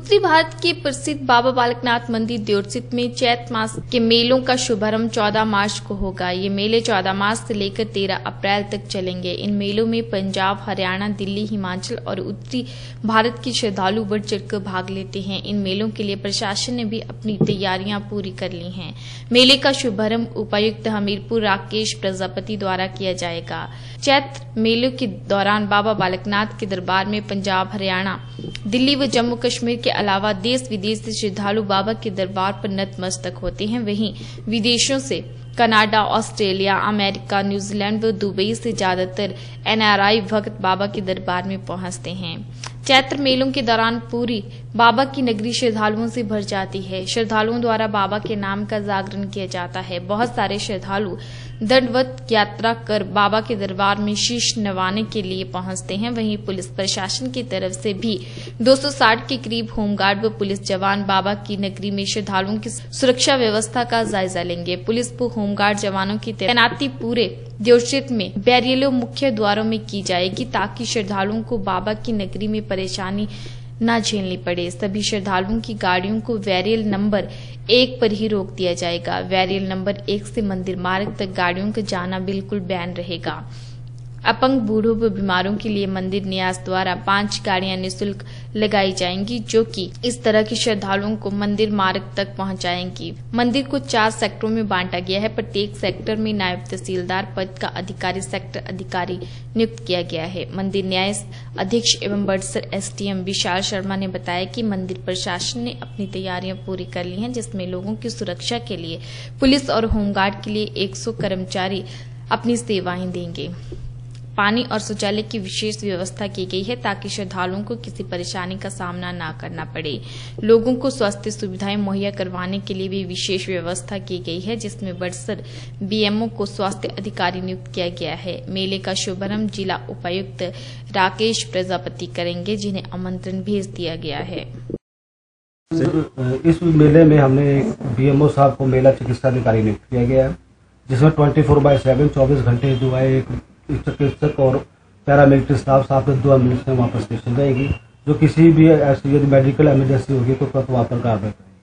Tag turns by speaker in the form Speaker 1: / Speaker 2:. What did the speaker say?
Speaker 1: उत्तरी भारत के प्रसिद्ध बाबा बालकनाथ मंदिर देवसित में चैत्र मास के मेलों का शुभारंभ 14 मार्च को होगा। ये मेले 14 मार्च से लेकर 13 अप्रैल तक चलेंगे। इन मेलों में पंजाब, हरियाणा, दिल्ली, हिमाचल और उत्तरी भारत के श्रद्धालु बढ़ चढ़कर भाग लेते हैं। इन मेलों के लिए प्रशासन ने भी अपनी तैयारियां पूरी कर ली हैं। मेले का शुभारंभ उपायुक्त हमीरपुर राकेश प्रजापति द्वारा किया जाएगा। चैत्र मेलों के दौरान बाबा बालकनाथ के दरबार में पंजाब, हरियाणा, दिल्ली व जम्मू कश्मीर के अलावा देश विदेश से श्रद्धालु बाबा के दरबार पर नतमस्तक होते हैं। वहीं विदेशों से कनाडा, ऑस्ट्रेलिया, अमेरिका, न्यूजीलैंड व दुबई से ज्यादातर NRI भक्त बाबा के दरबार में पहुंचते हैं। चैत्र मेलों के दौरान पूरी बाबा की नगरी श्रद्धालुओं से भर जाती है। श्रद्धालुओं द्वारा बाबा के नाम का जागरण किया जाता है। बहुत सारे श्रद्धालु दंडवत यात्रा कर बाबा के दरबार में शीश नवाने के लिए पहुंचते हैं। वहीं पुलिस प्रशासन की तरफ से भी 260 के करीब होमगार्ड व पुलिस जवान बाबा की नगरी में श्रद्धालुओं की सुरक्षा व्यवस्था का जायजा लेंगे। पुलिस व होमगार्ड जवानों की तैनाती पूरे देवसित में बैरियरों मुख्य द्वारों में की जाएगी ताकि श्रद्धालुओं को बाबा की नगरी में परेशानी न झेलनी पड़े। सभी श्रद्धालुओं की गाड़ियों को बैरियल नंबर 1 पर ही रोक दिया जाएगा। बैरियल नंबर 1 से मंदिर मार्ग तक गाड़ियों का जाना बिल्कुल बैन रहेगा। अपंग, बूढ़ों व बीमारों के लिए मंदिर न्यास द्वारा 5 गाड़ियां निःशुल्क लगाई जाएंगी, जो कि इस तरह के श्रद्धालुओं को मंदिर मार्ग तक पहुंचाएंगी। मंदिर को 4 सेक्टरों में बांटा गया है। प्रत्येक सेक्टर में नायब तहसीलदार पद का अधिकारी सेक्टर अधिकारी नियुक्त किया गया है। मंदिर न्यास अध्यक्ष एवं बड़सर SDM विशाल शर्मा ने बताया कि मंदिर प्रशासन ने अपनी तैयारियां पूरी कर ली हैं, जिसमें लोगों की सुरक्षा के लिए पुलिस और होमगार्ड के लिए 100 कर्मचारी अपनी सेवाएं देंगे। पानी और शौचालय की विशेष व्यवस्था की गई है ताकि श्रद्धालुओं को किसी परेशानी का सामना न करना पड़े। लोगों को स्वास्थ्य सुविधाएं मुहैया करवाने के लिए भी विशेष व्यवस्था की गई है, जिसमें बड़सर BMO को स्वास्थ्य अधिकारी नियुक्त किया गया है। मेले का शुभारंभ जिला उपायुक्त राकेश प्रजापति करेंगे, जिन्हें आमंत्रण भेज दिया गया है।
Speaker 2: इस मेले में हमने BMO साहब को मेला चिकित्सा अधिकारी नियुक्त किया गया है, जिसमें 24/7 24 घंटे जो है एक चिकित्सक और पैरामिलिट्री स्टाफ साथ में 2 एम्बुलेंस वहाँ पर स्टेशन रहेगी, जो किसी भी ऐसी यदि मेडिकल इमरजेंसी होगी तो वहाँ पर कार्रवाई करेंगे।